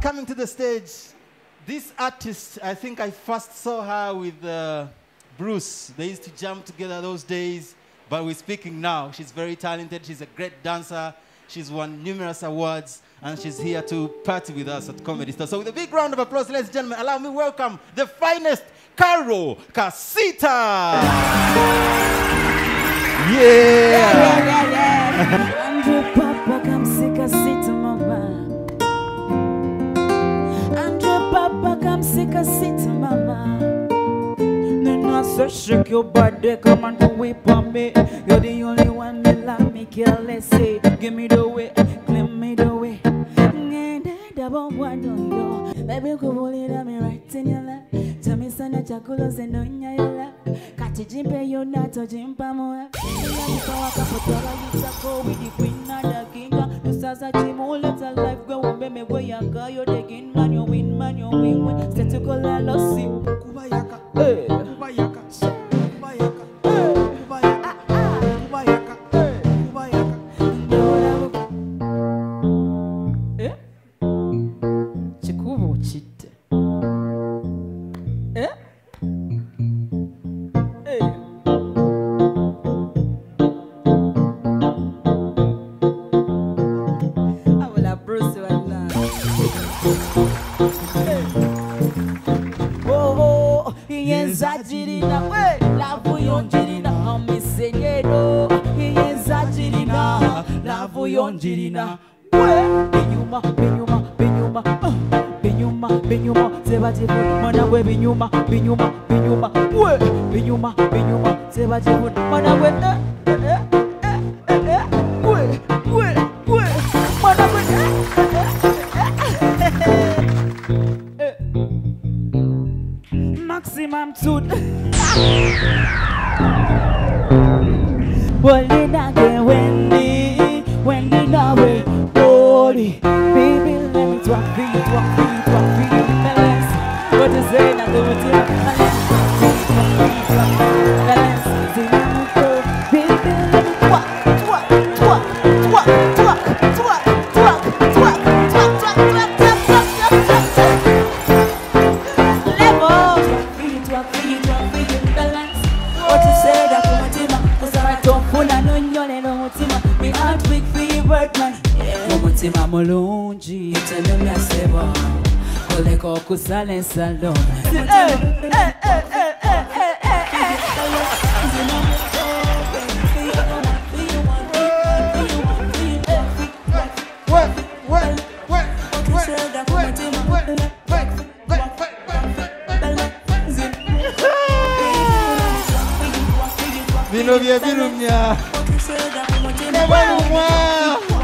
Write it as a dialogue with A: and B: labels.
A: coming to the stage. This artist, I think I first saw her with Bruce. They used to jam together those days, but we're speaking now. She's very talented. She's a great dancer. She's won numerous awards, and she's here to party with us at Comedy Star. So with a big round of applause, ladies and gentlemen, allow me to welcome the finest Karole Kasita. Yeah.
B: Andrew Papa Kasita mama. Andrew Papa Kasita mama. Then I say shake your body, come and do it for me. You're the only one that love me, careless say. Give me the way, claim me the way. Baby, go bully me right in your lap. Tell me son of chakulos and on your lap. Catch a jimpe, you're not a jimpa more. You go with the queen and the king. You start a gym, all let a life go. Baby, where you go, you're the king man, you win man, you win. Set to call a lossy. Kubayaka, Kubayaka, Kubayaka, Kubayaka, Kubayaka, Kubayaka. Eh? Chikubu chite. Eh? Eh? I will approach you right now. Oh, yes, I did it. La Voyonjirina, Miseñero. Yes, I did it. La Voyonjirina. Benyuma, Benyuma, Benyuma, Benyuma, Benyuma, Sebati, Manawe, Benyuma, Benyuma, Benyuma, Benyuma, Benyuma, Sebati, Manawe, Maximum tooth. Well, then again, Wendy, now we holy. Baby, let me talk for you, balance. What is it? I do it, balance. Baby, let me talk. Mutima mulungi tenemya sebo koleka okusala ensalo
A: Vino vya birumya. Nebalumwa.